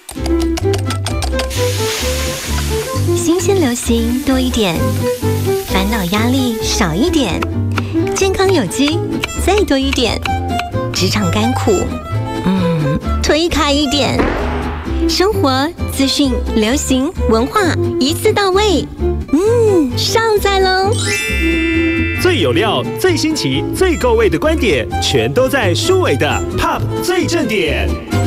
新鲜流行多一点，烦恼压力少一点，健康有机再多一点，职场甘苦推开一点，生活资讯流行文化一次到位，上载喽！ 最有料、最新奇、最够味的观点，全都在舒伟的 Pop 最正点。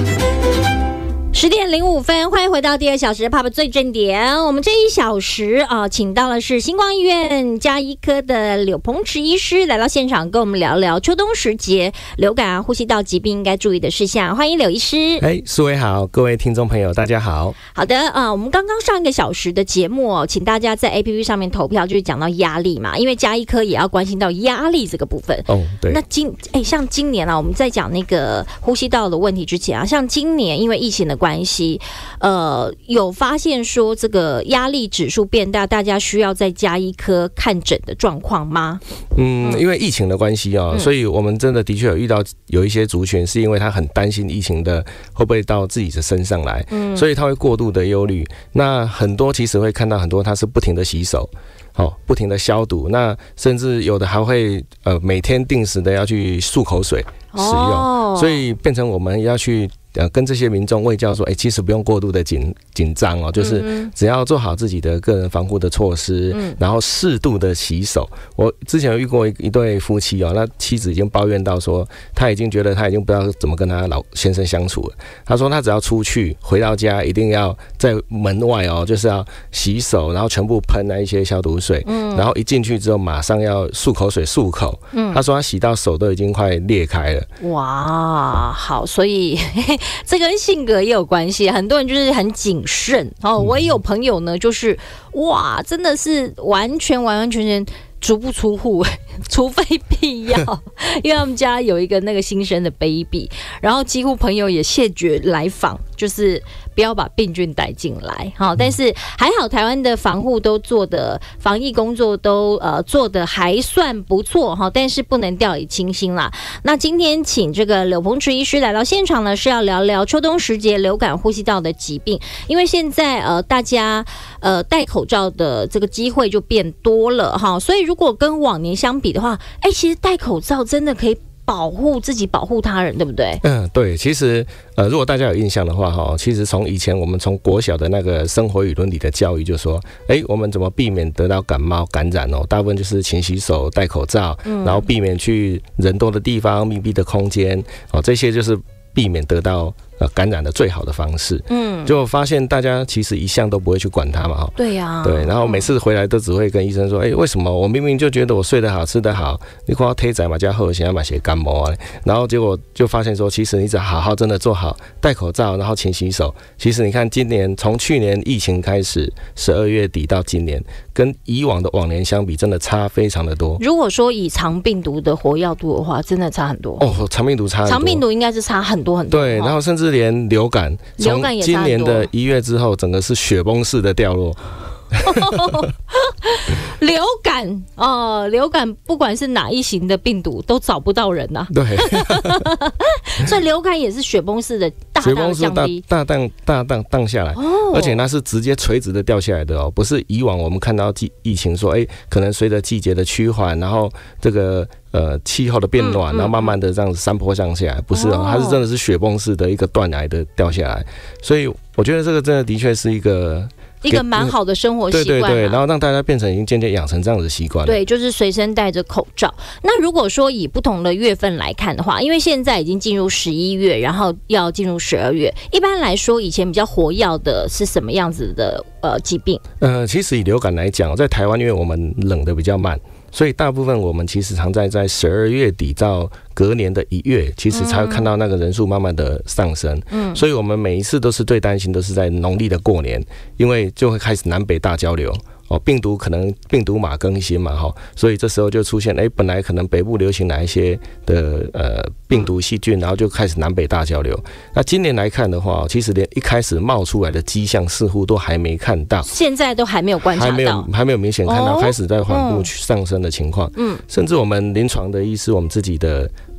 10点05分，欢迎回到第2小时 Pop 最正点。我们这1小时请到的是星光医院家医科的柳鹏池医师来到现场，跟我们聊聊秋冬时节流感呼吸道疾病应该注意的事项。欢迎柳医师。 苏伟好，各位听众朋友大家好。 好的我们刚刚上1个小时的节目请大家在 APP 上面投票，就是讲到压力嘛，因为家医科也要关心到压力这个部分。 对。 那像今年我们在讲那个呼吸道的问题之前像今年因为疫情的关系，有发现说这个压力指数变大，大家需要在家医科看诊的状况吗？ 因为疫情的关系所以我们真的确有遇到有一些族群是因为他很担心疫情的会不会到自己的身上来，所以他会过度的忧虑。那很多其实会看到很多他是不停的洗手。不停的消毒，那甚至有的还会每天定时的要去漱口水使用，所以变成我们要去跟这些民众卫教说，其实不用过度的紧张就是只要做好自己的个人防护的措施，然后适度的洗手。我之前有遇过一对夫妻那妻子已经抱怨到说，他已经觉得他已经不知道怎么跟他老先生相处了。他说他只要出去回到家，一定要在门外就是要洗手，然后全部喷那一些消毒水，然后一进去之后马上要漱口水漱口。他说他洗到手都已经快裂开了。 哇，好，所以这跟性格也有关系，很多人就是很谨慎我也有朋友呢，就是哇，真的是完全足不出户，除非必要，因为他们家有一个那个新生的 baby， 然后几乎朋友也谢绝来访，就是不要把病菌带进来。但是还好台湾的防疫工作都做得还算不错但是不能掉以轻心啦。那今天请这个柳鹏池医师来到现场呢，是要聊聊秋冬时节流感呼吸道的疾病，因为现在大家戴口罩的这个机会就变多了所以如果跟往年相比的话，其实戴口罩真的可以保护自己保护他人，对不对？ 对，其实如果大家有印象的话其实从以前我们从国小的那个生活与伦理的教育就说我们怎么避免得到感冒感染大部分就是勤洗手戴口罩，然后避免去人多的地方密闭的空间这些就是避免得到感染的最好的方式。就发现大家其实一向都不会去管它嘛对呀， 对，然后每次回来都只会跟医生说为什么我明明就觉得我睡得好吃得好，你看我体质嘛加好，现在嘛些感冒然后结果就发现说，其实你只好好真的做好戴口罩，然后勤洗手。其实你看今年从去年疫情开始12月底到今年，跟以往的往年相比真的差非常的多。 如果说以肠病毒的活跃度的话，真的差很多肠病毒差很多， 肠病毒应该是差很多很多。 对，然后甚至连流感从今年的1月之后整个是雪崩式的掉落。流感不管是哪一型的病毒都找不到人对， 所以流感也是雪崩式的大降低， 大荡下来而且那是直接垂直的掉下来的不是以往我们看到疫情说可能随着季节的趋缓，然后这个气候的变暖，然后慢慢的这样子山坡上下来，不是它是真的是雪崩式的一个断崖的掉下来。所以我觉得这个真的的确是一个蛮好的生活习惯对，然后让大家变成已经渐渐养成这样子的习惯了。 对，就是随身带着口罩。那如果说以不同的月份来看的话，因为现在已经进入11月，然后要进入12月，一般来说以前比较活跃的是什么样子的疾病？ 其实以流感来讲，在台湾因为我们冷的比较慢，所以大部分我们其实常在12月底到隔年的1月，其实才会看到那个人数慢慢的上升。所以我们每一次都是最担心都是在农历的过年，因为就会开始南北大交流。病毒可能病毒码更新嘛所以这时候就出现本来可能北部流行哪一些的病毒细菌，然后就开始南北大交流。那今年来看的话，其实连一开始冒出来的迹象似乎都还没看到， 现在都还没有观察到， 还没有明显看到开始在缓步上升的情况。甚至我们临床的医师，我们自己的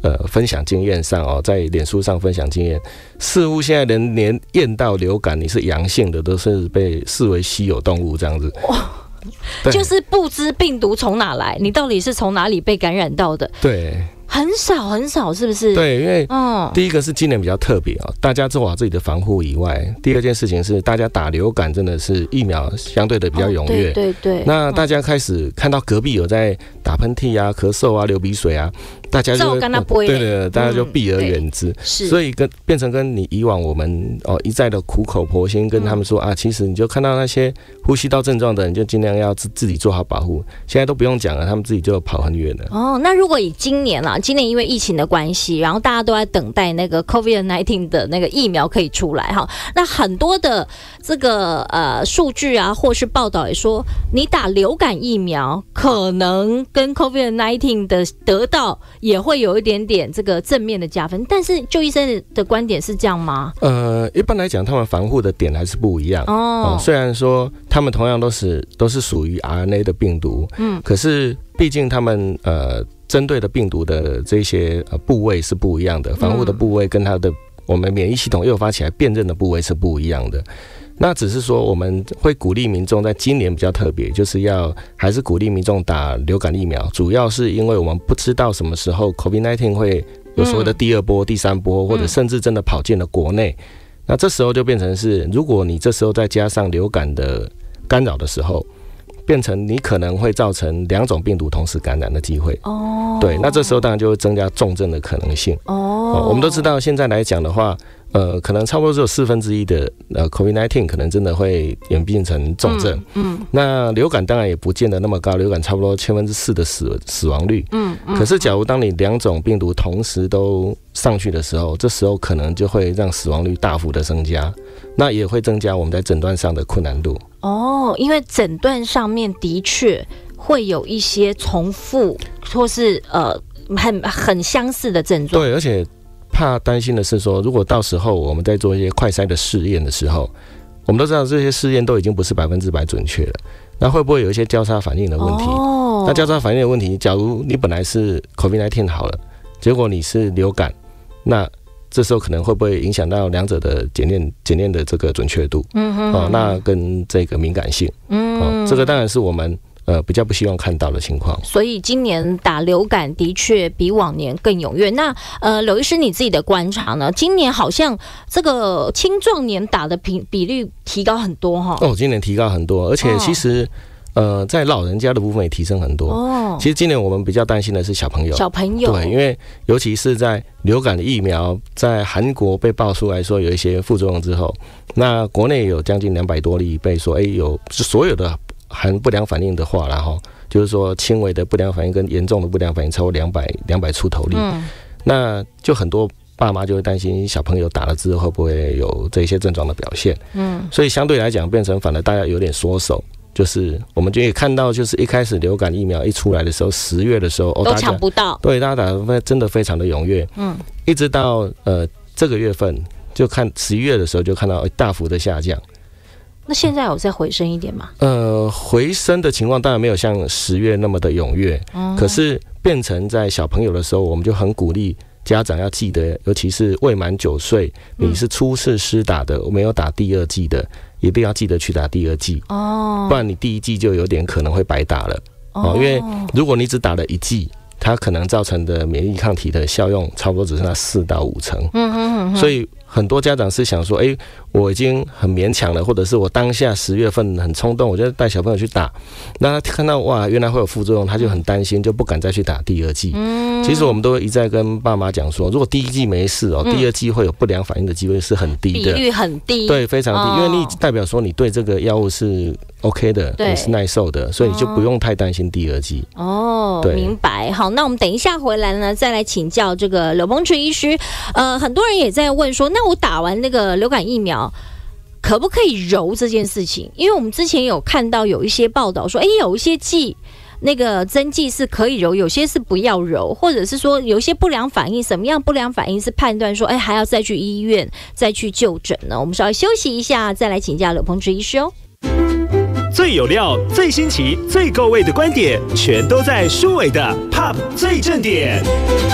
分享经验上哦，在脸书上分享经验，似乎现在人连验到流感你是阳性的，都是被视为稀有动物这样子。 就是不知病毒从哪来，你到底是从哪里被感染到的？ 对。 很少，是不是？ 对，因为第一个是今年比较特别大家做好自己的防护以外，第二件事情是大家打流感真的是疫苗相对的比较踊跃。 对。 那大家开始看到隔壁有在打喷嚏啊、咳嗽啊、流鼻水啊，大家就对，大家就避而远之。所以变成跟你以往我们一再的苦口婆心跟他们说其实你就看到那些呼吸道症状的人，就尽量要自己做好保护。现在都不用讲了，他们自己就跑很远了。 那如果以今年因为疫情的关系，然后大家都在等待那个 COVID-19 的那个疫苗可以出来哈。那很多的这个数据啊，或是报道也说，你打流感疫苗可能跟 COVID-19 的得到也会有一点点这个正面的加分。但是就医生的观点是这样吗？ 一般来讲，他们防护的点还是不一样虽然说他们同样都是属于 RNA 的病毒，可是毕竟他们针对的病毒的这些部位是不一样的，防护的部位跟它的我们免疫系统诱发起来辨认的部位是不一样的。那只是说我们会鼓励民众在今年比较特别，就是还是鼓励民众打流感疫苗，主要是因为我们不知道什么时候 COVID-19 会有所谓的第二波、第三波，或者甚至真的跑进了国内。那这时候就变成是，如果你这时候再加上流感的干扰的时候，变成你可能会造成2种病毒同时感染的机会。对，那这时候当然就会增加重症的可能性。我们都知道现在来讲的话，可能差不多只有1/4的COVID-19 可能真的会演变成重症。那流感当然也不见得那么高，流感差不多4%的死亡率。可是假如当你2种病毒同时都上去的时候，这时候可能就会让死亡率大幅的增加，那也会增加我们在诊断上的困难度。 因为诊断上面的确会有一些重复或是很相似的症状。 对，而且担心的是说，如果到时候我们在做一些快筛的试验的时候，我们都知道这些试验都已经不是100%准确了，那会不会有一些交叉反应的问题？那交叉反应的问题，假如你本来是 COVID-19 好了，结果你是流感，那这时候可能会不会影响到2者的检验的这个准确度？那跟这个敏感性，这个当然是我们比较不希望看到的情况。 所以今年打流感的确比往年更踊跃。那柳医师你自己的观察呢？今年好像这个青壮年打的比率提高很多哈。 今年提高很多，而且其实在老人家的部分也提升很多。其实今年我们比较担心的是小朋友。对，因为尤其是在流感的疫苗在韩国被爆出来说有一些副作用之后，那国内有将近200多例被说有所有的含不良反应的话，然后就是说轻微的不良反应跟严重的不良反应超过200出头例。那就很多爸妈就会担心小朋友打了之后会不会有这些症状的表现。所以相对来讲变成反而大家有点缩手。就是我们就也看到，就是一开始流感疫苗一出来的时候，10月的时候都抢不到， 对，大家打的真的非常的踊跃，一直到这个月份，就看11月的时候就看到大幅的下降。 那现在有再回升一点吗？ 回升的情况当然没有像10月那么的踊跃，可是变成在小朋友的时候，我们就很鼓励家长要记得，尤其是未满9岁，你是初次施打的，没有打第2剂的，一定要记得去打第2剂，不然你第1剂就有点可能会白打了。因为如果你只打了1剂，它可能造成的免疫抗体的效用差不多只剩下4到5成。所以很多家长是想说，我已经很勉强了，或者是我当下10月份很冲动，我就带小朋友去打，那他看到哇原来会有副作用，他就很担心，就不敢再去打第2剂。其实我们都一再跟爸妈讲说，如果第1剂没事第2剂会有不良反应的机会是很低的， 比率很低， 对，非常低，因为你代表说你对这个药物是 OK 的，你是耐受的，所以你就不用太担心第2剂。 对，明白。好，那我们等一下回来呢，再来请教这个柳鹏池医师。很多人也在问说，那我打完那个流感疫苗可不可以揉这件事情？因为我们之前有看到有一些报道说，有一些剂那个针剂是可以揉，有些是不要揉，或者是说有一些不良反应，什么样不良反应是判断说还要再去医院再去就诊呢？我们稍微休息一下，再来请教柳鹏池医师哦。 最有料、最新奇、最够味的观点，全都在舒伟的 Pop 最正点。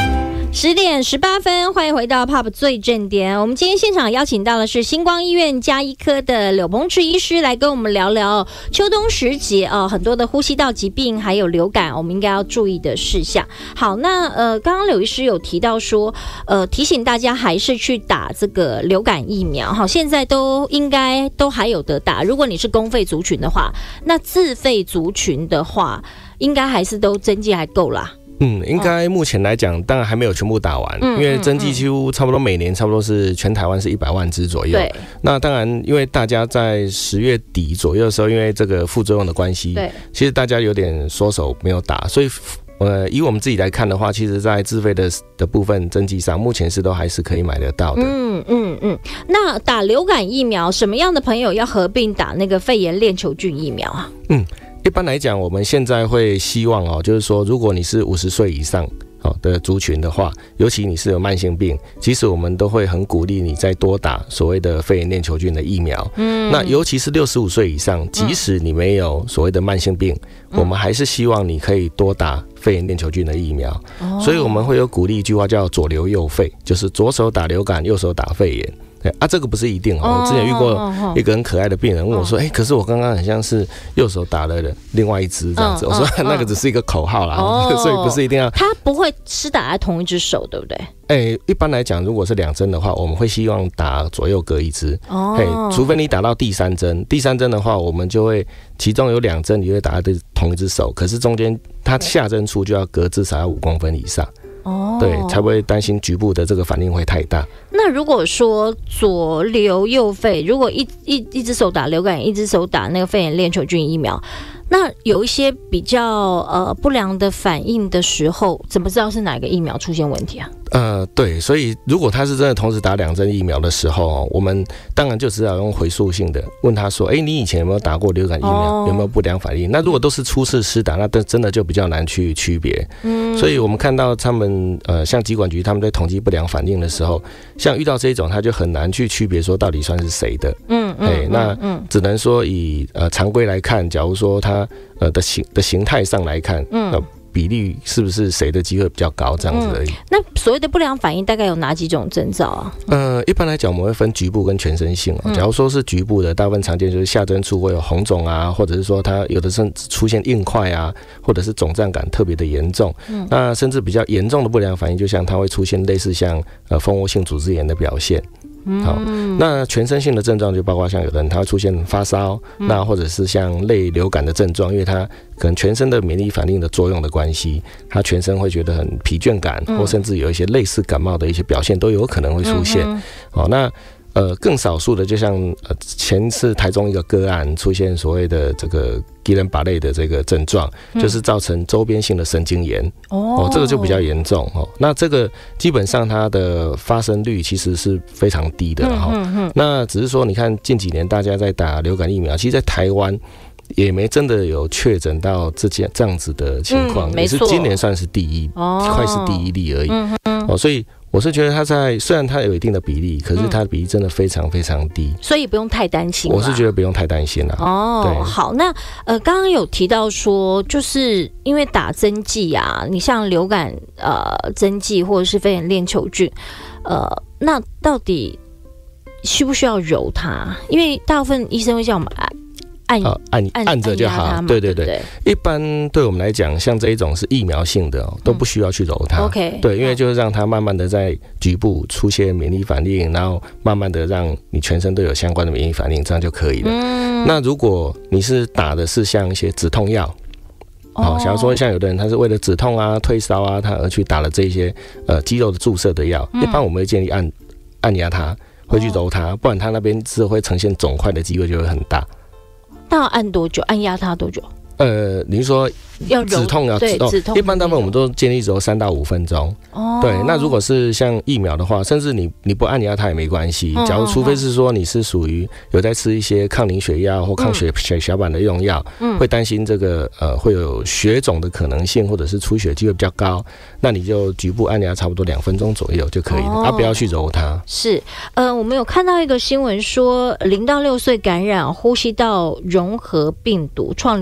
10点18分，欢迎回到 POP 最正点。我们今天现场邀请到的是星光医院家医科的柳鹏志医师，来跟我们聊聊秋冬时节很多的呼吸道疾病还有流感，我们应该要注意的事项。好，那刚刚柳医师有提到说，提醒大家还是去打这个流感疫苗。好，现在都应该都还有得打。如果你是公费族群的话，那自费族群的话，应该还是都针剂还够啦。 应该目前来讲，当然还没有全部打完，因为针剂几乎差不多每年差不多是全台湾是100万支左右。 对， 那当然，因为大家在10月底左右的时候，因为这个副作用的关系，对，其实大家有点缩手没有打，所以以我们自己来看的话，其实在自费的部分针剂上，目前是都还是可以买得到的。 那打流感疫苗，什么样的朋友要合并打那个肺炎链球菌疫苗啊？ 一般来讲，我们现在会希望就是说，如果你是50岁以上的族群的话，尤其你是有慢性病，其实我们都会很鼓励你再多打所谓的肺炎链球菌的疫苗。那尤其是65岁以上，即使你没有所谓的慢性病，我们还是希望你可以多打肺炎链球菌的疫苗。所以我们会有鼓励一句话叫左流右肺，就是左手打流感，右手打肺炎。这个不是一定我之前遇过一个很可爱的病人问我说，可是我刚刚很像是右手打了另外一支这样子。我说那个只是一个口号啦，所以不是一定要。 他不会是打在同一只手，对不对？ 一般来讲，如果是2针的话，我们会希望打左右各一支。除非你打到第3针，第3针的话，我们就会其中有2针你会打在同一只手，可是中间它下针处就要隔至少要5公分以上。对，才不会担心局部的这个反应会太大。 那如果说左流右肺，如果一只手打流感，一只手打那个肺炎链球菌疫苗，那有一些比较不良的反应的时候，怎么知道是哪个疫苗出现问题啊？ 对，所以如果他是真的同时打2针疫苗的时候，我们当然就只好用回溯性的问他说，你以前有没有打过流感疫苗？有没有不良反应？那如果都是初次施打，那真的就比较难去区别。所以我们看到他们像疾管局他们在统计不良反应的时候，像遇到这种，他就很难去区别说到底算是谁的。那只能说以常规来看，假如说他的形态上来看，比例是不是谁的机会比较高这样子而已。 那所谓的不良反应大概有哪几种征兆啊？ 一般来讲我们会分局部跟全身性。假如说是局部的，大部分常见就是下针处会有红肿啊，或者是说它有的甚至出现硬块啊，或者是肿胀感特别的严重。那甚至比较严重的不良反应，就像它会出现类似像蜂窝性组织炎的表现。好，那全身性的症状就包括像有的人他会出现发烧，那或者是像类流感的症状，因为他可能全身的免疫反应的作用的关系，他全身会觉得很疲倦感，或甚至有一些类似感冒的一些表现都有可能会出现。那更少数的，就像前次台中一个个案出现所谓的这个吉伦巴类的这个症状，就是造成周边性的神经炎。这个就比较严重。那这个基本上它的发生率其实是非常低的。那只是说，你看近几年大家在打流感疫苗，其实在台湾也没真的有确诊到这样子的情况，也是今年算是快是第一例而已。所以我是觉得虽然它有一定的比例，可是它的比例真的非常非常低， 所以不用太担心。 我是觉得不用太担心啦。 对，好，那刚刚有提到说，就是因为打针剂啊，你像流感针剂或者是肺炎链球菌，那到底需不需要揉它？因为大部分医生会叫我们按着就好。对， 一般对我们来讲，像这一种是疫苗性的都不需要去揉它。对，因为就是让它慢慢的在局部出现免疫反应，然后慢慢的让你全身都有相关的免疫反应，这样就可以了。那如果你是打的是像一些止痛药，假如说像有的人他是为了止痛啊、退烧啊，他而去打了这些肌肉的注射的药，一般我们会建议按压它，会去揉它，不然它那边是会呈现肿块的机会就会很大。 那要按多久？按压它多久？ 您说要止痛止痛，一般大部分我们都建议揉3到5分钟。对，那如果是像疫苗的话，甚至你不按压它也没关系。假如除非是说你是属于有在吃一些抗凝血药或抗血小板的用药，会担心这个会有血肿的可能性，或者是出血机会比较高，那你就局部按压差不多2分钟左右就可以了，不要去揉它。 是，我们有看到一个新闻说，0到6岁感染呼吸道融合病毒，创2年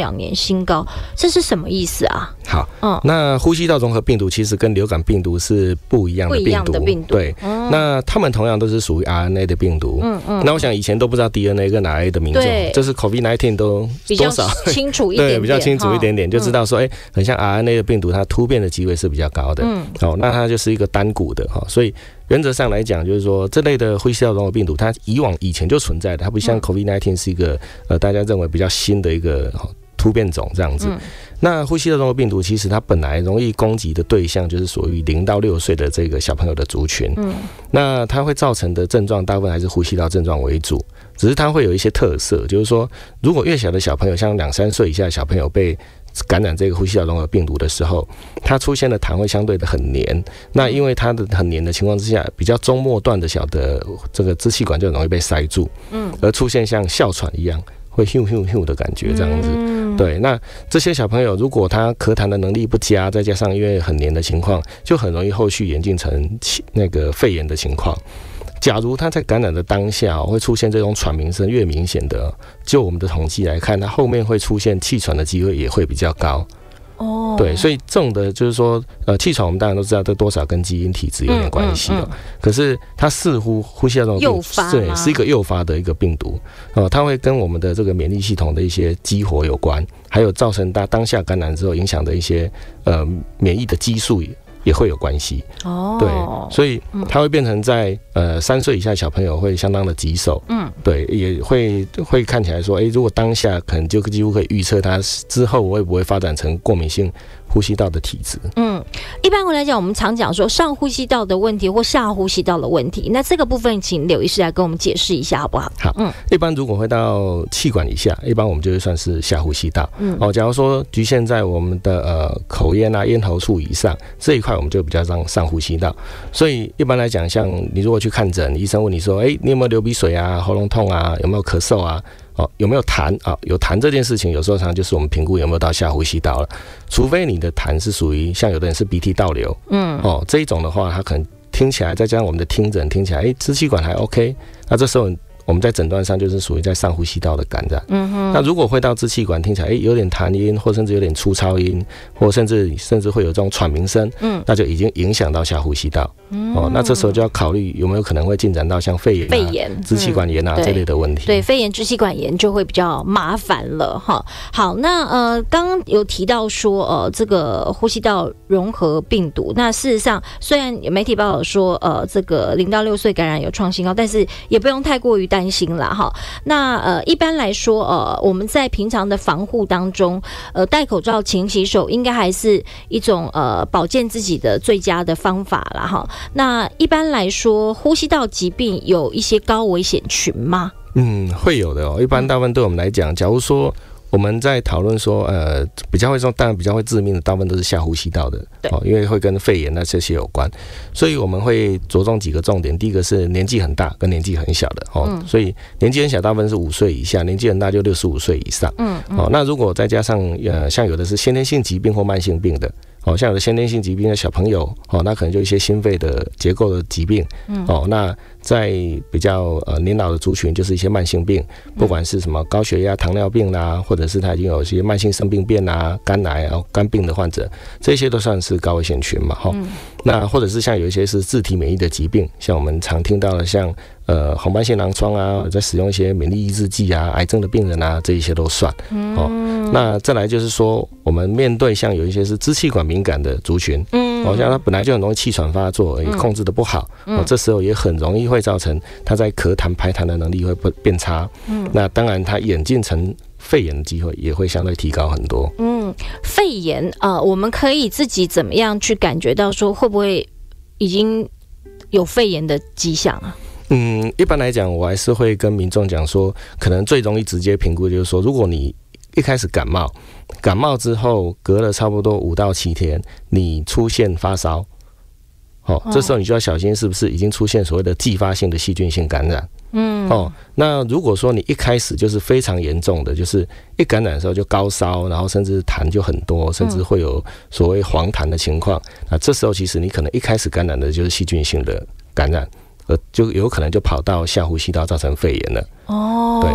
新高，这是什么意思啊？ 好，那呼吸道融合病毒其实跟流感病毒是不一样的病毒，对，那他们同样都是属于 RNA 的病毒，那我想以前都不知道 DNA 跟 RNA 的名字，这是 COVID-19 都多少清楚一点点， 对，比较清楚一点点，就知道说，很像 RNA 的病毒，它突变的机会是比较高的，那它就是一个单股的，所以原则上来讲，就是说这类的呼吸道融合病毒，它以前就存在的，它不像 COVID-19 是一个大家认为比较新的一个突变种这样子。那呼吸道融合病毒其实它本来容易攻击的对象就是属于0到6岁的这个小朋友的族群。那它会造成的症状大部分还是呼吸道症状为主，只是它会有一些特色，就是说如果越小的小朋友，像2、3岁以下的小朋友被感染这个呼吸道融合病毒的时候，它出现的痰会相对的很黏。那因为它的很黏的情况之下，比较中末段的小的这个支气管就容易被塞住，而出现像哮喘一样会咻咻咻的感觉这样子。对，那这些小朋友如果他咳痰的能力不佳，再加上因为很黏的情况，就很容易后续演进成那个肺炎的情况。假如他在感染的当下会出现这种喘鸣声越明显的，就我们的统计来看，他后面会出现气喘的机会也会比较高。对，所以这种的就是说，气喘我们当然都知道，这多少跟基因体质有点关系可是它似乎呼吸道这种病毒，对，是一个诱发的一个病毒它会跟我们的这个免疫系统的一些激活有关，还有造成它当下感染之后影响的一些免疫的激素也会有关系对，所以它会变成在3岁以下小朋友会相当的棘手，对，也会看起来说，如果当下可能就几乎可以预测它之后会不会发展成过敏性呼吸道的体质。 一般来讲，我们常讲说上呼吸道的问题或下呼吸道的问题，那这个部分请柳医师来跟我们解释一下好不好？ 好，一般如果会到气管以下，一般我们就会算是下呼吸道。假如说局限在我们的口咽啊、咽喉处以上这一块，我们就比较上呼吸道。所以一般来讲，像你如果去看诊，医生问你说，你有没有流鼻水啊、喉咙痛啊、有没有咳嗽啊？有没有痰啊？有痰这件事情，有时候常就是我们评估有没有到下呼吸道了。除非你的痰是属于像有的人是鼻涕倒流，这一种的话，它可能听起来再加上我们的听诊听起来，支气管还 OK， 那这时候我们在诊断上就是属于在上呼吸道的感染。那如果会到支气管，听起来有点痰音，或甚至有点粗糙音，或甚至会有这种喘鸣声，那就已经影响到下呼吸道。那这时候就要考虑有没有可能会进展到像肺炎、支气管炎这类的问题。 对，肺炎、支气管炎就会比较麻烦了哈。好，那刚刚有提到说这个呼吸道融合病毒，那事实上虽然媒体报道说这个0到6岁感染有创新高，但是也不用太过于担心啦哈。那一般来说我们在平常的防护当中戴口罩、勤洗手应该还是一种保健自己的最佳的方法啦哈。那一般来说呼吸道疾病有一些高危险群吗？ 会有的一般大部分对我们来讲，假如说我们在讨论说比较会当然比较会致命的大部分都是下呼吸道的因为会跟肺炎这些有关，所以我们会着重几个重点。第一个是年纪很大跟年纪很小的所以年纪很小大部分是5岁以下，年纪很大就65岁以上。那如果再加上像有的是先天性疾病或慢性病的像有的先天性疾病的小朋友那可能就一些心肺的结构的疾病那在比较年老的族群就是一些慢性病，不管是什么高血压、糖尿病啦，或者是他已经有一些慢性肾病变啊、肝癌肝病的患者，这些都算是高危险群嘛那或者是像有一些是自体免疫的疾病，像我们常听到的像红斑性狼疮啊，在使用一些免疫抑制剂啊，癌症的病人啊，这一些都算那再来就是说，我们面对像有一些是支气管敏感的族群像他本来就很容易气喘发作，也控制的不好这时候也很容易会造成他在咳痰排痰的能力会变差那当然他演进成肺炎的机会也会相对提高很多肺炎我们可以自己怎么样去感觉到说会不会已经有肺炎的迹象啊？ 一般来讲我还是会跟民众讲说，可能最容易直接评估就是说，如果你一开始感冒之后隔了差不多5到7天你出现发烧这时候你就要小心是不是已经出现所谓的继发性的细菌性感染那如果说你一开始就是非常严重的，就是一感染的时候就高烧，然后甚至痰就很多，甚至会有所谓黄痰的情况这时候其实你可能一开始感染的就是细菌性的感染，就有可能就跑到下呼吸道造成肺炎了对，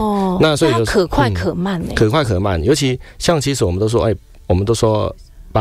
那所以它可快可慢可快可慢，尤其像其实我们都说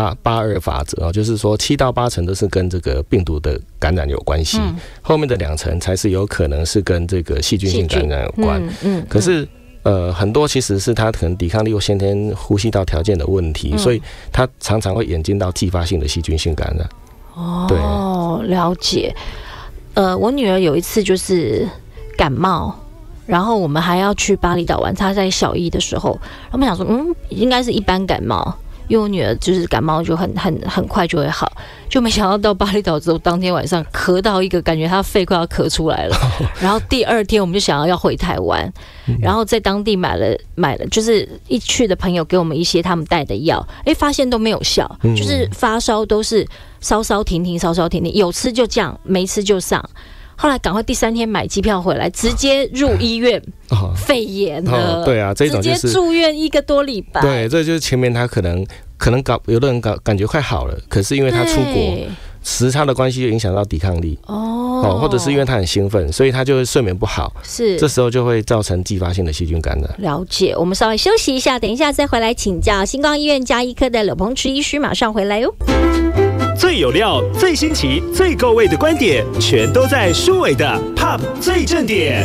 82法则就是说7到8成都是跟这个病毒的感染有关系，后面的2成才是有可能是跟这个细菌性感染有关。可是很多其实是他可能抵抗力或先天呼吸道条件的问题，所以他常常会演进到继发性的细菌性感染。对， 了解。我女儿有一次就是感冒，然后我们还要去巴厘岛玩，她在小1的时候，我们想说应该是一般感冒。因为我女儿就是感冒就很快就会好，就没想到巴厘岛之后，当天晚上咳到一个感觉她肺快要咳出来了，然后第2天我们就想要回台湾，然后在当地买了，就是一去的朋友给我们一些他们带的药，发现都没有效，就是发烧都是稍稍停停，有吃就降，没吃就上。后来赶快第3天买机票回来，直接入医院，肺炎了。对啊，这种就是直接住院1个多礼拜。 对，这就是前面他可能有的人感觉快好了，可是因为他出国时差的关系，就影响到抵抗力或者是因为他很兴奋，所以他就会睡眠不好，是这时候就会造成继发性的细菌感染。 了解，我们稍微休息一下，等一下再回来请教星光医院家医科的柳鹏池医师，马上回来哟。 最有料、最新奇、最够味的观点，全都在舒伟的 Pop 最正点。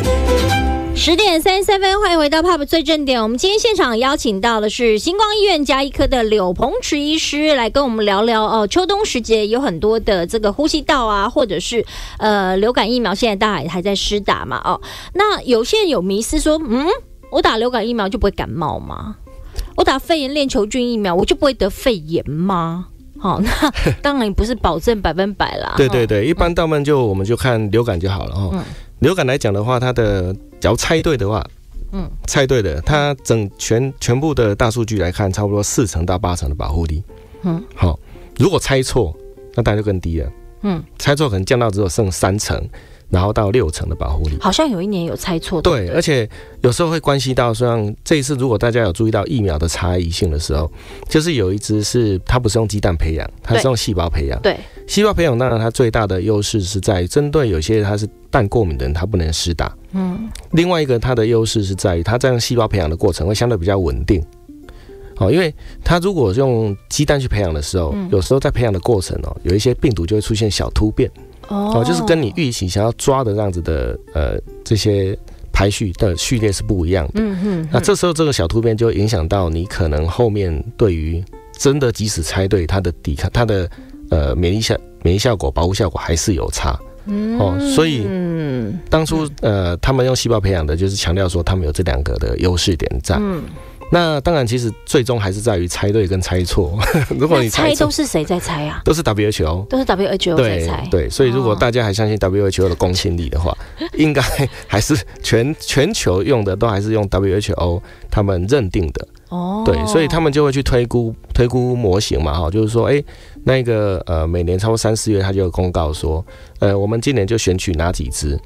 10点33分，欢迎回到 Pop 最正点。我们今天现场邀请到的是星光医院家医科的柳鹏池医师，来跟我们聊聊秋冬时节有很多的这个呼吸道啊，或者是流感疫苗，现在大家还在施打嘛那有些人有迷思说，我打流感疫苗就不会感冒吗？我打肺炎链球菌疫苗我就不会得肺炎吗？那当然不是保证100%啦。 对，一般大部分我们就看流感就好了流感来讲的话，它的只要猜对的话，猜对的，它全部的大数据来看，差不多4成到8成的保护力。好，如果猜错，那当然就更低了。猜错可能降到只有剩3成。然后到6成的保护力， 好像有一年有猜错的。 对，而且有时候会关系到，像这一次如果大家有注意到疫苗的差异性的时候，就是有一支是它不是用鸡蛋培养，它是用细胞培养。 对， 细胞培养当然它最大的优势是在针对有些它是蛋过敏的人，它不能施打。另外一个它的优势是在于它这样细胞培养的过程会相对比较稳定。因为它如果用鸡蛋去培养的时候，有时候在培养的过程有一些病毒就会出现小突变。就是跟你预期想要抓的这样子的这些排序的序列是不一样的。那这时候这个小突变就影响到你可能后面对于真的即使猜对它的抵抗它的免疫效果保护效果还是有差。所以当初他们用细胞培养的就是强调说他们有这2个的优势点在。那当然，其实最终还是在于猜对跟猜错。如果你猜都是谁在猜啊？ 都是 WHO， 都是 WHO 在猜。 对，所以如果大家还相信 WHO 的公信力的话，应该还是全球用的都还是用 WHO 他们认定的。对，所以他们就会去推估模型嘛，就是说，那个每年差不多3、4月，他就有公告说，我们今年就选取哪几支。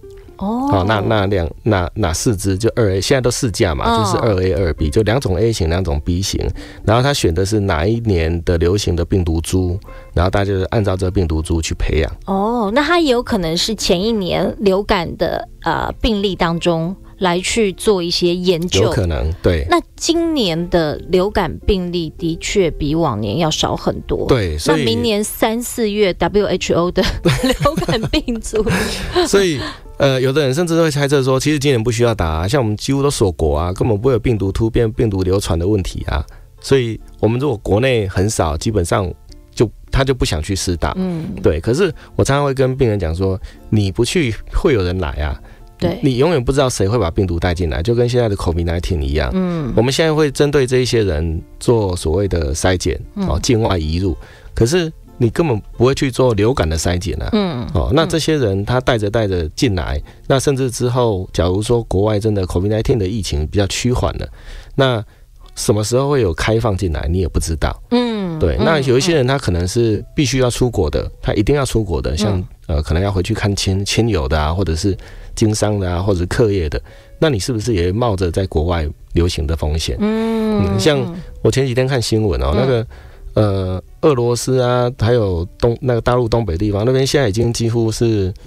那4支就2A， 现在都4价嘛，就是 2A、2B， 就2种 A 型2种 B 型，然后他选的是哪一年的流行的病毒株，然后大家就按照这个病毒株去培养。 那它也有可能是前一年流感的病例当中来去做一些研究， 有可能。对， 那今年的流感病例的确比往年要少很多。 对，所以那明年3、4月 WHO 的流感病毒， 所以有的人甚至会猜测说，其实今年不需要打像我们几乎都锁国啊，根本不会有病毒突变、病毒流传的问题啊。所以我们如果国内很少，基本上他就不想去施打。对。可是我常常会跟病人讲说，你不去会有人来啊。对，你永远不知道谁会把病毒带进来，就跟现在的 COVID-19 一样。我们现在会针对这一些人做所谓的筛检，境外移入。可是你根本不会去做流感的筛检啊。那这些人他带着进来，那甚至之后，假如说国外真的 COVID-19 的疫情比较趋缓了，那什么时候会有开放进来，你也不知道。对。那有一些人他可能是必须要出国的，他一定要出国的，像可能要回去看亲友的啊，或者是经商的啊，或者是课业的，那你是不是也冒着在国外流行的风险？像我前几天看新闻那个俄罗斯啊，还有那个大陆东北地方那边，现在已经几乎是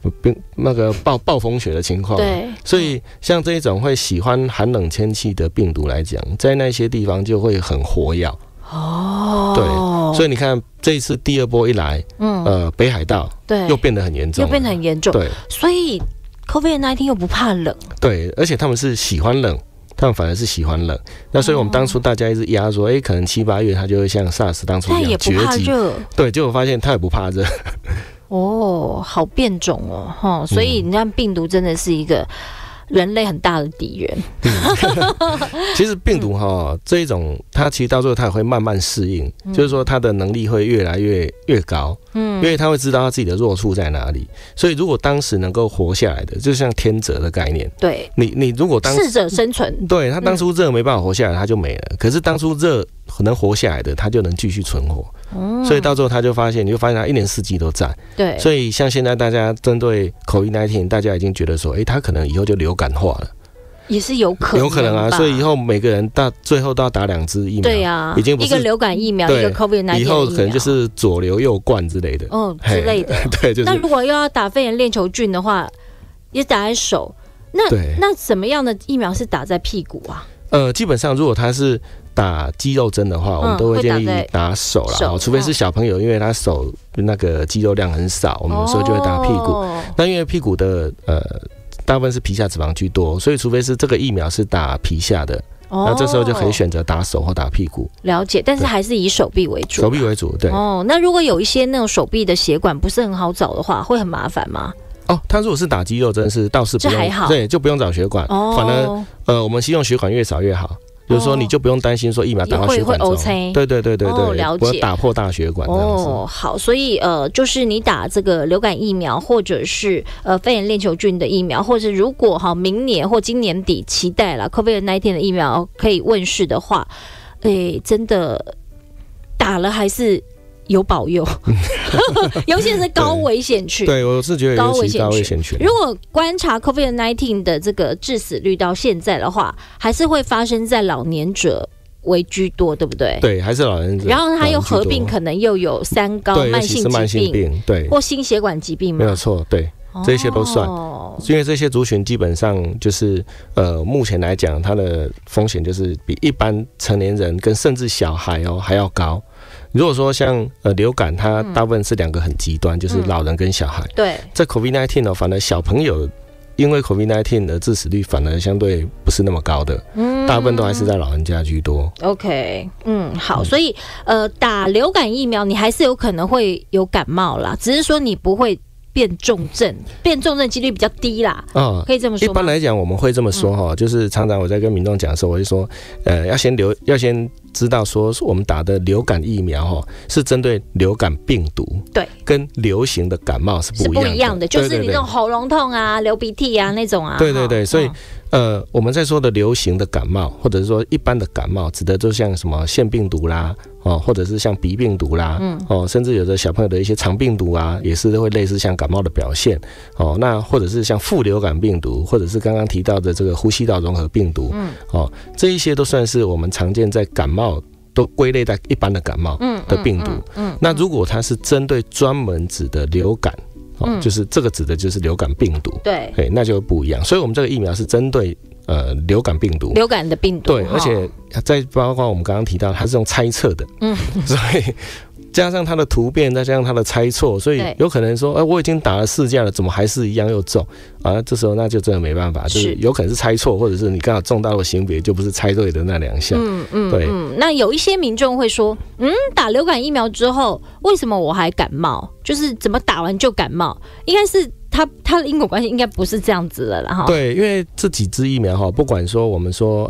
那个暴风雪的情况。 对， 所以像这种会喜欢寒冷天气的病毒来讲，在那些地方就会很活跃。 哦， 对，所以你看这一次第二波一来，北海道对又变得很严重，对， 所以 COVID-19 又不怕冷， 对，而且他们是喜欢冷。他们反而是喜欢冷，那所以我们当初大家一直压说，可能7、8月它就会像 SARS 当初一样绝迹，对，结果发现它也不怕热。 哦，好变种哦，所以你看病毒真的是一个人类很大的敌人。 其实病毒这一种，它其实到最后它也会慢慢适应，就是说它的能力会越来越高，因为它会知道它自己的弱处在哪里。所以如果当时能够活下来的，就像天择的概念，对，你如果适者生存，对，它当初热没办法活下来，它就没了。可是当初热能活下来的，它就能继续存活。所以到最后他就发现，你就发现他1年4季都在。对，所以像现在大家针对 COVID-19， 大家已经觉得说，他可能以后就流感化了，也是有可能啊。所以以后每个人到最后都要打2支疫苗。对啊，已经不是一个流感疫苗，一个 COVID-19 以后可能就是左流右冠之类的，之类的。对，就是。那如果又要打肺炎链球菌的话，也打在手。那什么样的疫苗是打在屁股啊？基本上如果他是打肌肉针的话，我们都会建议打手啦，除非是小朋友，因为他手那个肌肉量很少，我们有时候就会打屁股。那因为屁股的大部分是皮下脂肪居多，所以除非是这个疫苗是打皮下的，那这时候就可以选择打手或打屁股。了解，但是还是以手臂为主。手臂为主，对。那如果有一些那种手臂的血管不是很好找的话，会很麻烦吗？他如果是打肌肉针是倒是不用，这还好，对，就不用找血管。反而我们希望血管越少越好。就是说，你就不用担心说疫苗打到血管中，对，了解，不会打破大血管这样子。好，所以就是你打这个流感疫苗，或者是肺炎链球菌的疫苗，或者如果明年或今年底期待了 COVID-19 的疫苗可以问世的话，真的打了还是有保佑，尤其是高危险群。对，我是觉得尤其高危险群。如果观察 COVID-19 的这个致死率到现在的话，还是会发生在老年者为居多，对不对？对，还是老年者。然后它又合并可能又有三高、慢性疾病，对，或心血管疾病吗？没有错，对。这些都算，因为这些族群基本上就是目前来讲，它的风险就是比一般成年人跟甚至小孩还要高。如果说像流感，它大部分是2个很极端，就是老人跟小孩。对，在 COVID-19 反而小朋友因为 COVID-19 的致死率反而相对不是那么高的，大部分都还是在老人家居多。OK， 好，所以打流感疫苗你还是有可能会有感冒啦，只是说你不会变重症几率比较低啦。可以这么说吗？一般来讲我们会这么说就是常常我在跟民众讲的时候，我会说要先知道说我们打的流感疫苗是针对流感病毒，对，跟流行的感冒是不一样的，就是你那种喉咙痛啊、流鼻涕啊那种啊。对，所以我们在说的流行的感冒，或者是说一般的感冒，指的就像什么腺病毒啦，或者是像鼻病毒啦，甚至有的小朋友的一些肠病毒啊，也是会类似像感冒的表现。那或者是像副流感病毒，或者是刚刚提到的这个呼吸道融合病毒，这一些都算是我们常见在感冒都归类在一般的感冒的病毒。那如果它是针对专门指的流感，就是这个指的就是流感病毒，对，那就不一样。所以我们这个疫苗是针对流感病毒，流感的病毒，对，而且再包括我们刚刚提到它是用猜测的，所以加上它的突变，再加上它的猜错，所以有可能说，我已经打了4价了，怎么还是一样又中啊？这时候那就真的没办法，就是有可能是猜错，或者是你刚好中到的型别就不是猜对的那2项。对。那有一些民众会说，打流感疫苗之后，为什么我还感冒？就是怎么打完就感冒？应该是它的因果关系应该不是这样子了啦哈。对，因为这几支疫苗不管说我们说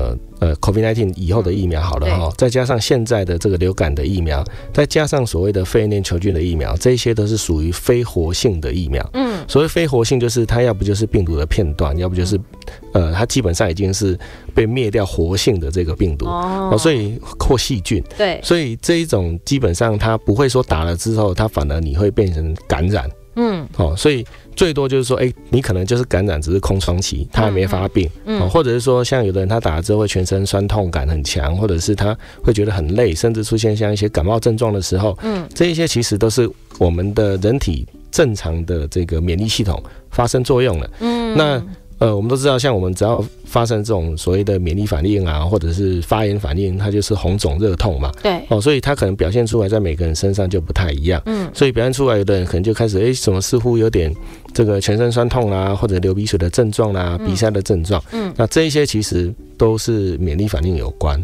COVID-19 以后的疫苗好了再加上现在的这个流感的疫苗，再加上所谓的肺炎链球菌的疫苗，这些都是属于非活性的疫苗。所谓非活性就是它要不就是病毒的片段，要不就是它基本上已经是被灭掉活性的这个病毒所以或细菌。对，所以这一种基本上它不会说打了之后它反而你会变成感染。 所以最多就是说，你可能就是感染只是空窗期，他还没发病，或者是说像有的人他打了之后会全身酸痛感很强，或者是他会觉得很累，甚至出现像一些感冒症状的时候，这一些其实都是我们的人体正常的这个免疫系统发生作用了。那我们都知道，像我们只要发生这种所谓的免疫反应啊，或者是发炎反应，它就是红肿热痛嘛。 对。 所以它可能表现出来在每个人身上就不太一样。所以表现出来，有的人可能就开始，怎么似乎有点这个全身酸痛啦，或者流鼻水的症状啦，鼻塞的症状。那这一些其实都是免疫反应有关。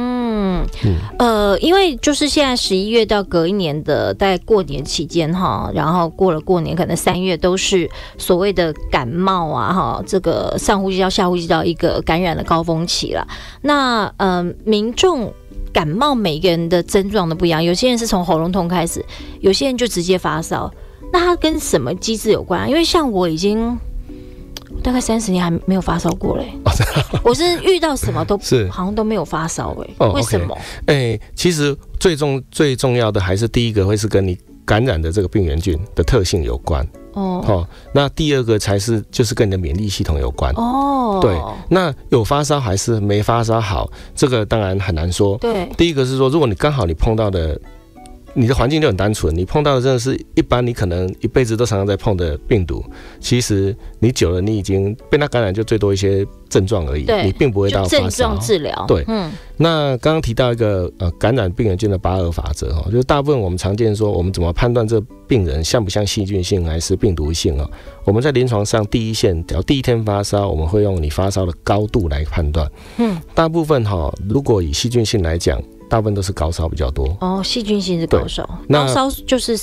因为就是现在11月到隔一年的大概过年期间哈，然后过了过年，可能3月都是所谓的感冒啊哈，这个上呼吸道、下呼吸道一个感染的高峰期了。那民众感冒每个人的症状都不一样，有些人是从喉咙痛开始，有些人就直接发烧。那它跟什么机制有关啊？因为像我已经大概30年还没有发烧过嘞。我是遇到什么都好像都没有发烧为什么？ 其实最重要的还是第一个会是跟你感染的这个病原菌的特性有关。那第二个才是就是跟你的免疫系统有关。对，那有发烧还是没发烧好，这个当然很难说。 对， 第一个是说，如果你刚好你碰到的。你的环境就很单纯，你碰到的真的是一般你可能一辈子都常常在碰的病毒，其实你久了你已经被它感染，就最多一些症状而已，你并不会到发烧。 症状治疗。 对，那刚刚提到一个感染病原菌的8R法则哈，就是大部分我们常见说我们怎么判断这病人像不像细菌性还是病毒性啊？我们在临床上第一线，只要第一天发烧，我们会用你发烧的高度来判断。大部分如果以细菌性来讲。大部分都是高烧比较多细菌性是高烧，高烧就是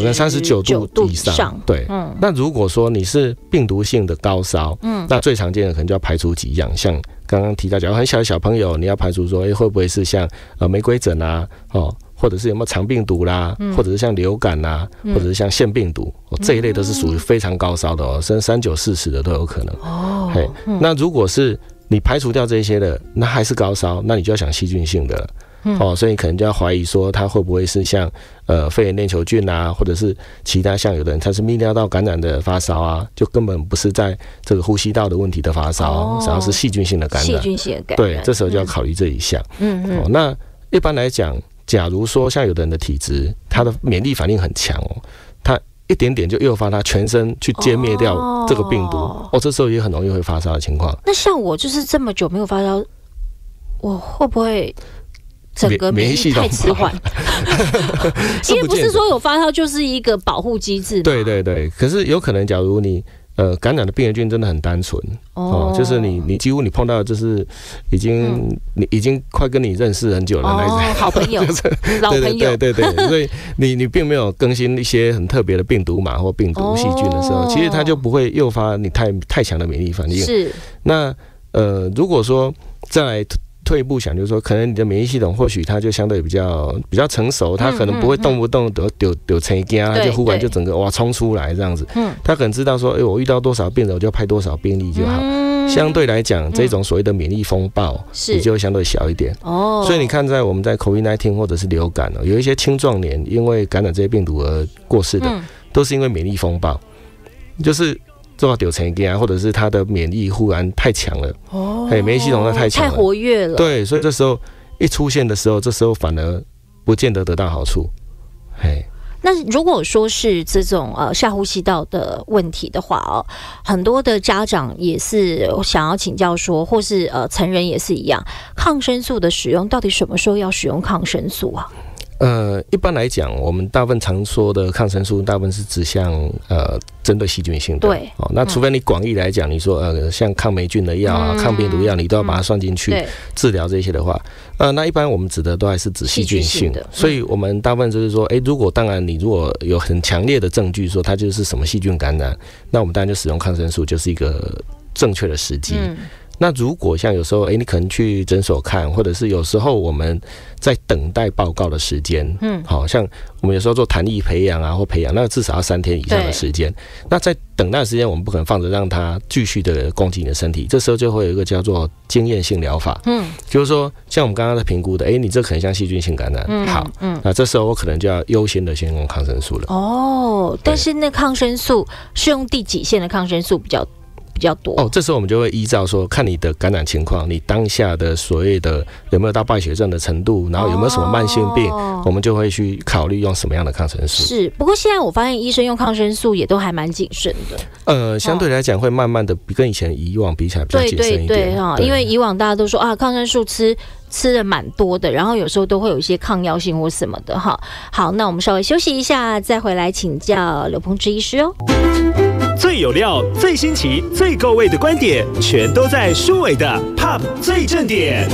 39度以上。 对，那如果说你是病毒性的高烧，那最常见的可能就要排除几样，像刚刚提到，假如很小的小朋友，你要排除说，会不会是像玫瑰疹啊，或者是有没有肠病毒啦，或者是像流感啦，或者是像腺病毒，这一类都是属于非常高烧的甚至39、40的都有可能。那如果是你排除掉这些的，那还是高烧，那你就要想细菌性的了。所以可能就要怀疑说它会不会是像肺炎链球菌啊，或者是其他像有的人他是泌尿道感染的发烧啊，就根本不是在这个呼吸道的问题的发烧，然后是细菌性的感染。 细菌性的感染， 对，这时候就要考虑这一项。那一般来讲，假如说像有的人的体质，他的免疫反应很强他一点点就诱发他全身去歼灭掉这个病毒这时候也很容易会发烧的情况。 那像我就是这么久没有发烧，我会不会整个免疫系统太迟缓？因为不是说有发烧就是一个保护机制嘛。 对对对，可是有可能假如你感染的病原菌真的很单纯就是你几乎你碰到的就是已经快跟你认识很久了那种好朋友老朋友。 对，所以你并没有更新一些很特别的病毒码或病毒细菌的时候，其实它就不会诱发你太强的免疫反应。 是。那如果说再退一步想，就是说，可能你的免疫系统或许它就相对比较成熟，它可能不会动不动丢成惊，它就忽然就整个冲出来这样子。它可能知道说，我遇到多少病人，我就派多少兵力就好。相对来讲，这种所谓的免疫风暴，你就会相对小一点。所以你看，我们在 COVID-19 或者是流感有一些青壮年因为感染这些病毒而过世的，都是因为免疫风暴，就是做到丢成惊，或者是他的免疫忽然太强了。免疫系统太强了， 太活跃了。 对，所以这时候一出现的时候，这时候反而不见得得到好处。 那如果说是这种下呼吸道的问题的话很多的家长也是想要请教说，或是成人也是一样，抗生素的使用到底什么时候要使用抗生素啊？ 一般来讲，我们大部分常说的抗生素，大部分是指向针对细菌性的。 对。 那除非你广义来讲，你说像抗霉菌的药啊、抗病毒药，你都要把它算进去治疗这些的话，那一般我们指的都还是指细菌性的。所以我们大部分就是说，如果你如果有很强烈的证据说它就是什么细菌感染，那我们当然就使用抗生素就是一个正确的时机。 那如果像有时候，你可能去诊所看，或者是有时候我们在等待报告的时间，好像我们有时候做弹力培养啊或培养，那至少要3天以上的时间。那在等待的时间，我们不可能放着让它继续的攻击你的身体，这时候就会有一个叫做经验性疗法，就是说像我们刚刚在评估的，你这可能像细菌性感染，好，那这时候我可能就要优先的先用抗生素了。 哦，但是那抗生素是用第几线的抗生素比较多？ 这时候我们就会依照说，看你的感染情况，你当下的所谓的有没有到败血症的程度，然后有没有什么慢性病，我们就会去考虑用什么样的抗生素。 是，不过现在我发现医生用抗生素也都还蛮谨慎的。 相对来讲会慢慢的跟以往比起来比较谨慎一点。 对，因为以往大家都说抗生素吃的蛮多的，然后有时候都会有一些抗药性或什么的哈。好，那我们稍微休息一下，再回来请教刘鹏志医师哦。 最有料、最新奇、最够味的观点，全都在舒伟的 Pop 最正点。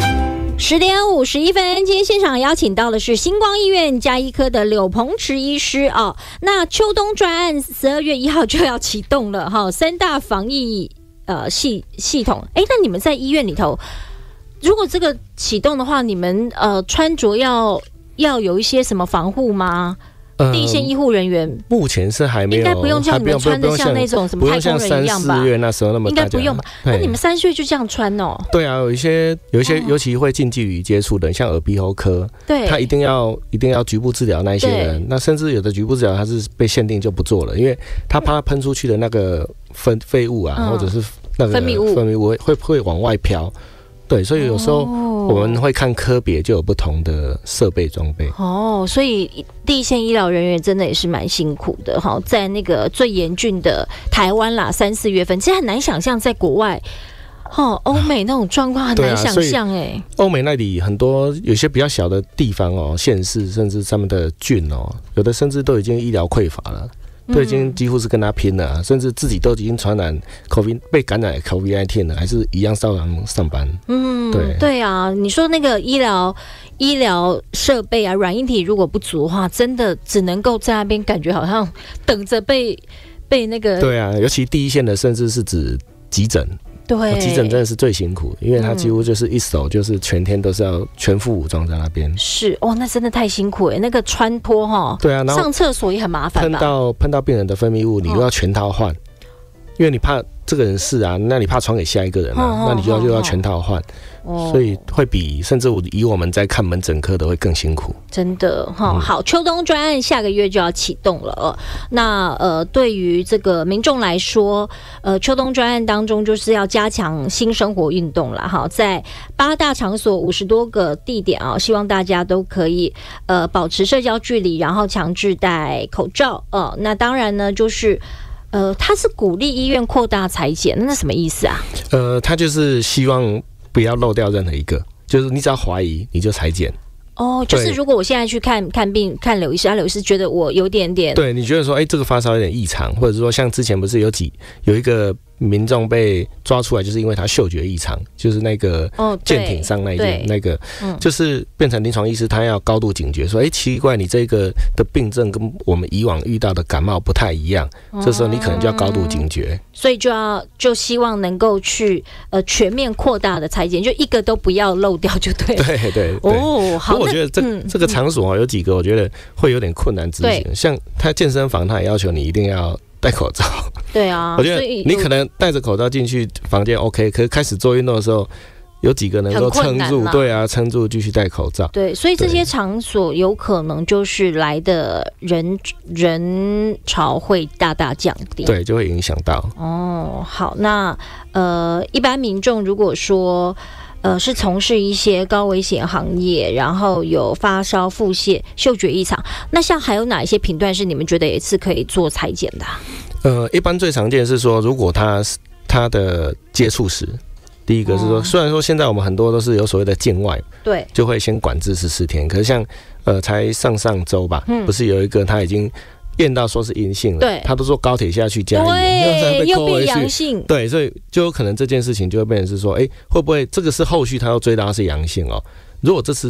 10点51分，今天现场邀请到的是星光医院家医科的柳鹏池医师哦。那秋冬专案12月1号就要启动了哈，3大防疫系统。那你们在医院里头，如果这个启动的话，你们穿着要有一些什么防护吗？第一线医护人员目前是还没有， 应该不用像你们穿的像那种什么太空人一样吧？ 不用像3、4月那时候那么应该不用吧？那你们3、4月就这样穿哦？ 对啊，有一些，尤其会近距离接触的，像耳鼻喉科，对，他一定要局部治疗那一些人，那甚至有的局部治疗他是被限定就不做了，因为他怕喷出去的那个废物啊，或者是那个分泌物会往外飘。对，所以有时候我们会看科别就有不同的设备装备。所以第一线医疗人员真的也是蛮辛苦的哈，在那个最严峻的台湾啦，3、4月份，其实很难想象在国外。欧美那种状况很难想象欧美那里很多有些比较小的地方县市甚至他们的郡有的甚至都已经医疗匮乏了。都已经几乎是跟他拼了，甚至自己都已经传染 COVID 被感染 COVID-19 了，还是一样照常上班。 对啊，你说那个医疗设备啊，软硬体如果不足的话，真的只能够在那边感觉好像等着被那个。对啊，尤其第一线的，甚至是指急诊。对，急诊真的是最辛苦，因为他几乎就是一手就是全天都是要全副武装在那边。 是那真的太辛苦那个穿脱对啊，上厕所也很麻烦吧？ 喷到病人的分泌物，你又要全套换，因为你怕这个人是啊，那你怕传给下一个人啊，那你就要全套换。所以会比甚至以我们在看门诊科的会更辛苦， 真的好，秋冬专案下个月就要启动了那对于这个民众来说，秋冬专案当中就是要加强新生活运动啦在8大场所50多个地点希望大家都可以保持社交距离，然后强制戴口罩那当然呢就是他是鼓励医院扩大采检，那什么意思啊？ 他就是希望不要漏掉任何一个，就是你只要怀疑你就采检。 就是如果我现在去看病看刘医师，刘医师觉得我有点对你觉得说这个发烧有点异常，或者说像之前不是有一个民众被抓出来，就是因为他嗅觉异常，就是那个舰艇上那个就是变成临床医师他要高度警觉，说奇怪，你这个的病症跟我们以往遇到的感冒不太一样，这时候你可能就要高度警觉， 所以就希望能够去全面扩大的采检，就一个都不要漏掉就对了。 对好。我觉得这个场所有几个我觉得会有点困难执行，像他健身房他也要求你一定要戴口罩。 对啊， 我觉得你可能戴着口罩进去房间 OK， 可是开始做运动的时候，有几个能够撑住？对啊，撑住继续戴口罩。 对，所以这些场所有可能就是来的人潮会大大降低， 对，就会影响到。 好，那一般民众如果说是从事一些高危险行业，然后有发烧、腹泻、嗅觉异常，那像还有哪一些频段是你们觉得也是可以做采检的一般最常见是说，如果他的接触史，第一个是说，虽然说现在我们很多都是有所谓的境外，对，就会先管制14天，可是像才上周吧，不是有一个他已经验到说是阴性了，对，他都坐高铁下去嘉义， 对，又变阳性， 对，所以就有可能这件事情就会变成是说，会不会这个是后续他要追到他是阳性如果这次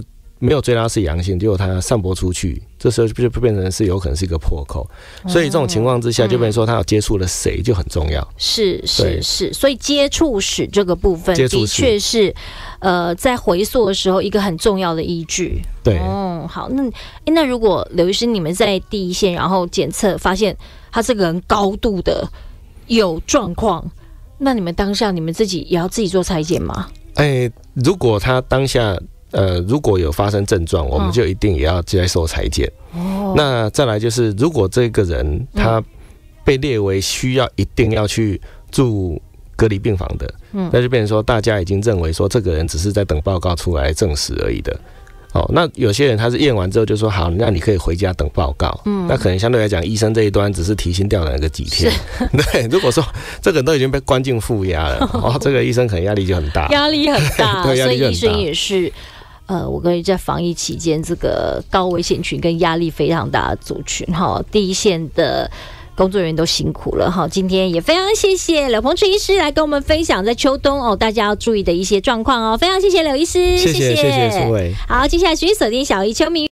没有追拉是阳性，结果它散播出去，这时候就变成是有可能是一个破口。所以这种情况之下，就变成说他有接触了谁就很重要。 是，所以接触史这个部分的确是在回溯的时候一个很重要的依据。 对， 好，那如果刘医师你们在第一线，然后检测发现他这个人高度的有状况，那你们当下你们自己也要自己做采检吗？ 如果他当下如果有发生症状，我们就一定也要接受采检。那再来就是，如果这个人他被列为需要一定要去住隔离病房的，那就变成说大家已经认为说这个人只是在等报告出来证实而已的。那有些人他是验完之后就说好，那你可以回家等报告。那可能相对来讲，医生这一端只是提心吊胆个几天。对，如果说这个人都已经被关进负压了，这个医生可能压力就很大， 压力很大。 对，压力就很大。 所以医生也是，我跟在防疫期间，这个高危险群跟压力非常大的族群，第一线的工作人员都辛苦了哈，今天也非常谢谢柳鹏池医师来跟我们分享在秋冬大家要注意的一些状况非常谢谢柳医师， 谢谢苏伟。 好，接下来继续锁定小一秋明。